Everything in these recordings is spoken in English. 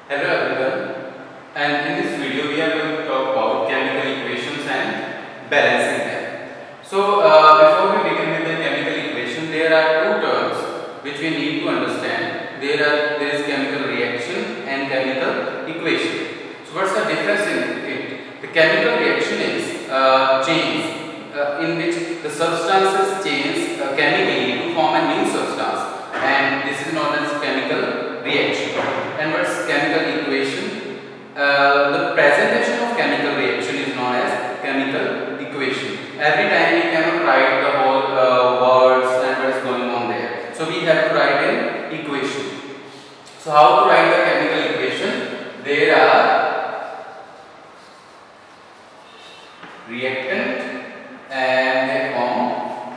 Hello everyone, and in this video we are going to talk about chemical equations and balancing them. So before we begin with the chemical equation, there are two terms which we need to understand. There is chemical reaction and chemical equation. So what's the difference in it? The chemical reaction is change in which the substances change chemically to form a new substance, and this is known as chemical reaction. And what's chemical equation? The presentation of chemical reaction is known as chemical equation. Every time we cannot write the whole words and what is going on there, so we have to write an equation. So how to write the chemical equation? There are reactant and they form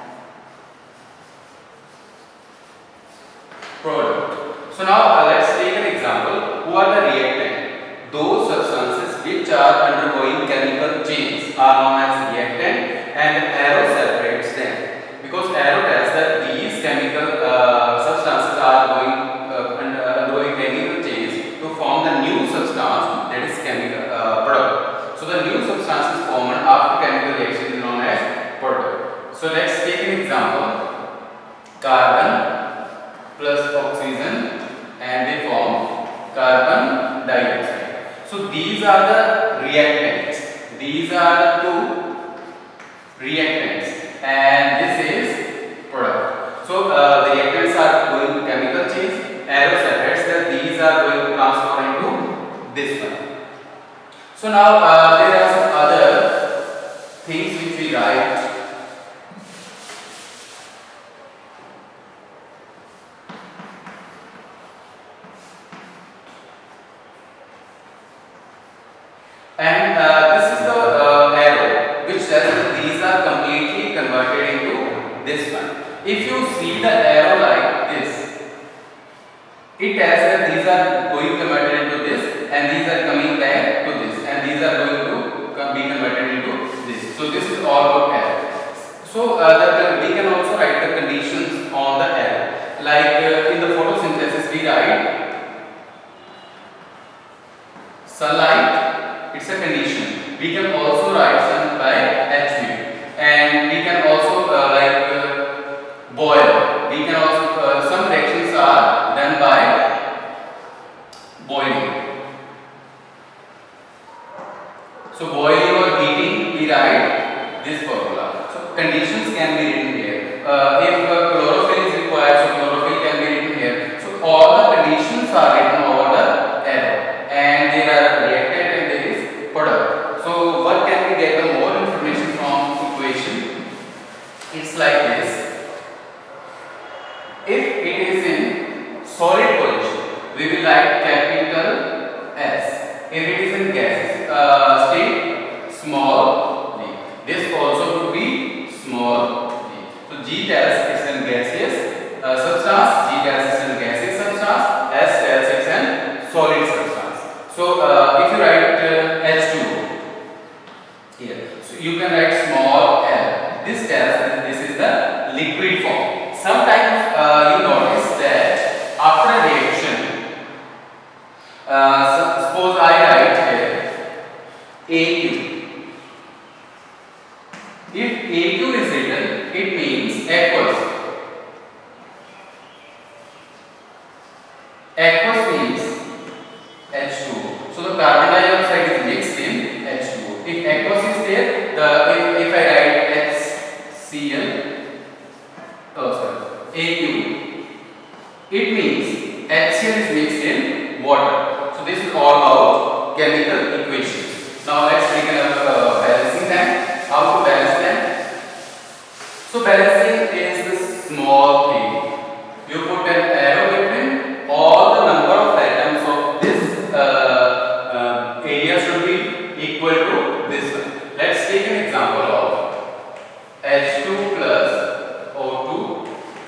product. So now let's take an example. Who are the reactant? Those substances which are undergoing chemical change are known as reactant, and arrow separates them because arrow tells that these chemical substances are undergoing chemical change to form the new substance, that is chemical product. So the new substance is formed after chemical reaction is known as product. So let's take an example. Carbon plus oxygen and they form carbon dioxide. So these are the reactants. These are the two reactants and this is product. So the reactants are going to chemical change. Arrow separates that these are going to transfer into this one. So now there are some other things which we write. And this is the arrow which says that these are completely converted into this one. If you see the arrow like this, it tells that these are going converted into this and these are coming back to this and these are going to be converted into this. So this is all about arrow. So we can also write the conditions on the arrow. Like in the photosynthesis we write sunlight. It's a condition. We can also write sun by HU, and we can also boil. We can also some reactions are done by boiling. So boiling or heating, we write this formula. So conditions can be written here. If chlorophyll is required, so chlorophyll can be written here. So all the conditions are written over the arrow, and there are reactant and there is product. So what can we get the more information from equation? It's like this. If it is in solid position, we will write capital S. If it is in gas state, small g. This also could be small g. So G tells it's in gaseous substance, G tells it's in gaseous substance, S tells it's in solid substance. So if you write H2 here, so you can write small l. This tells that this is the liquid form. Sometimes you notice that after a reaction, suppose I write here AQ. If AQ is written, it means aqueous. Aqueous means H2. So the carbon dioxide is mixed in H2. If aqueous is there, if I write HCl, AQ, it means HCl is mixed in water. So this is all about chemical equations. Now let's begin balancing them. How to balance them? So balancing is the small thing. You put an arrow between all the number of atoms of this area should be equal to this one. Let's take an example of H2 plus O2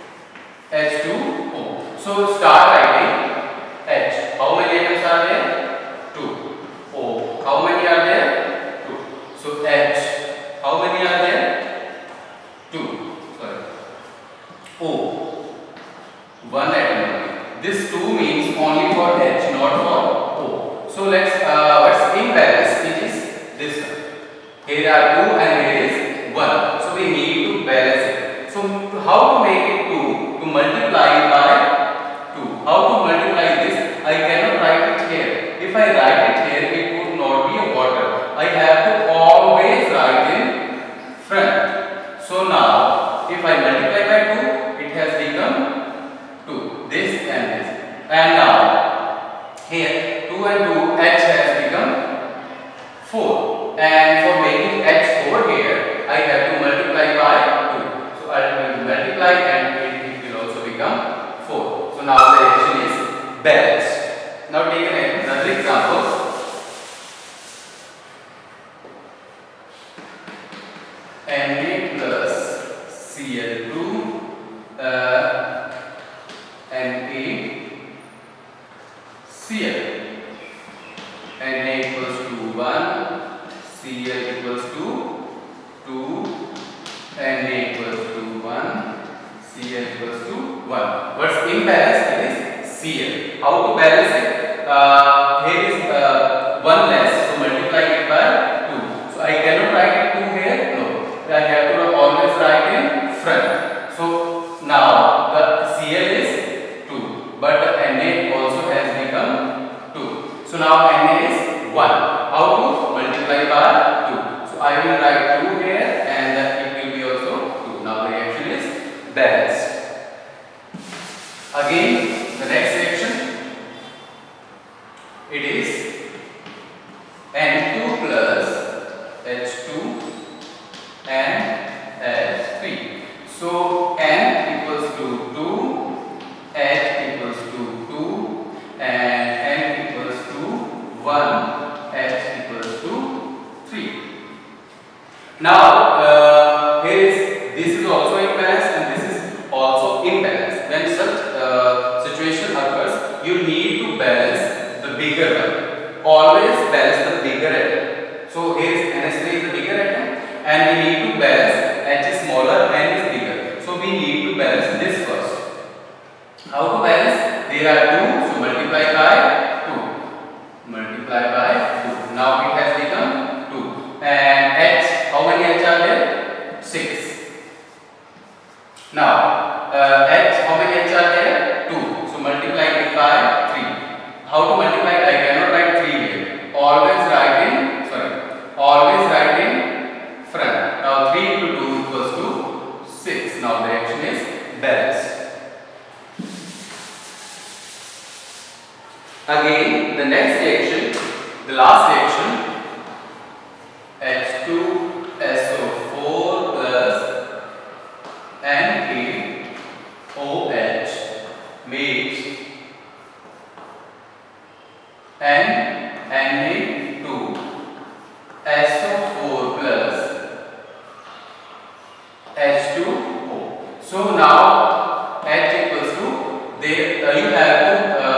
H2O. So start writing H. How many atoms are there? 2. O. How many are there? 2. So H. How many are there? 2. Sorry. O. 1 atom. This 2 means only for H, not for O. So let's what's imbalance? It is this one. Here are 2 and here is 1. So we need to balance it. So how to make it 2? To multiply by 2. How to multiply this? I cannot write it here. If I write it here, it would not be a water. I have to always write in front. So now, if I multiply by 2, it has become 2. This and this. And now, here 2 and 2, h has become 4. And for making h4 here, I have to multiply by 2. So I will multiply and it will also become 4. So now the reaction is balanced. Now take another example. Na plus Cl2 NaCl. Na equals to 1, Cl equals to 2, Na equals to 1, Cl equals to 1. What's imbalance? It is Cl. How to balance it? Here is 1 less, so multiply it by 2. So I cannot write it 2 here. No, I have to always write in front. So now the Cl is 2, but the Na also has become 2. So now Na is 1. How to multiply by 2? So I will write 2 here and it will be also 2. Now the reaction is balanced. Again, the next reaction, it is N2 plus H2 and H3. So N equals to 2, H equals to 2, and N equals to 1, H equals to 3. Now this is also imbalance and this is also imbalance. When such situation occurs, you need to balance the bigger one. Always balance the bigger atom. So here is NH3 is the bigger atom and we need to balance H is smaller, N is bigger. So we need to balance this first. How to balance? There are 2, so multiply by 2. Multiply by 2. Now it has become 2. And H, how many H are there? 6. Now H, how many H are there? 2. So multiply it by 3. How to multiply? I cannot write 3 here. Always write in front. Now 3 into 2 equals to 6. Now the reaction is balanced. Again, the next reaction, the last reaction, H2SO4 plus NaOH makes Na2SO4 plus H2O. So now H equals to, you have to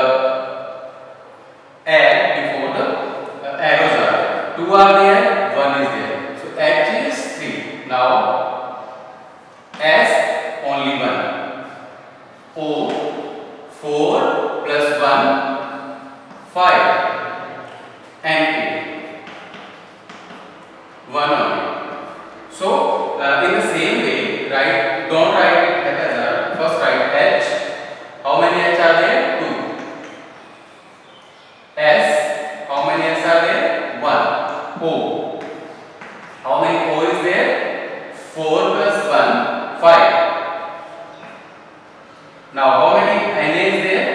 add before the arrows are there. 2 are there, 1 is there. So H is 3. Now S only 1. O 4 plus 1 5 and 1 only. So in the same way, don't write it as first write H. How many H are there? 2. S, how many S are there? 1. O, how many O is there? 4 plus 1 5. Now how many Na is there?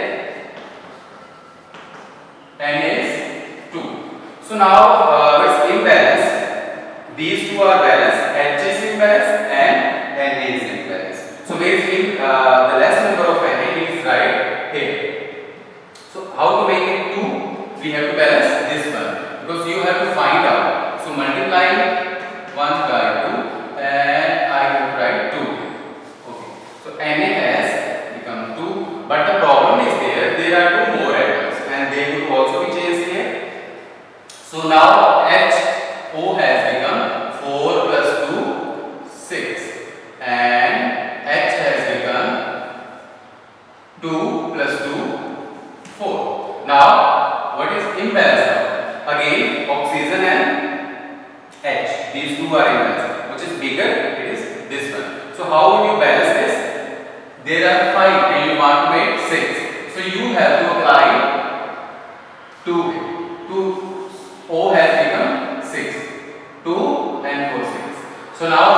Na is 2. So now it's imbalance. These two are balanced. H is imbalance and Na is imbalance. So basically the less number of Na is right here. So how to make it 2? We have to balance this one because you have to find out. So multiply 1 by 2 and I will write 2. Okay. So Na has become 2, but the problem is there are 2 more atoms and they will also be changed here. So now HO has become 4 plus 2 6 and H has become 2 plus 2 4. Now What is imbalanced carbon? Again, oxygen and H. These two are imbalanced. Which is bigger? It is this one. So how would you balance this? There are 5 and you want to make 6. So you have to apply 2. 2 O has become 6. 2 and 4 6. So now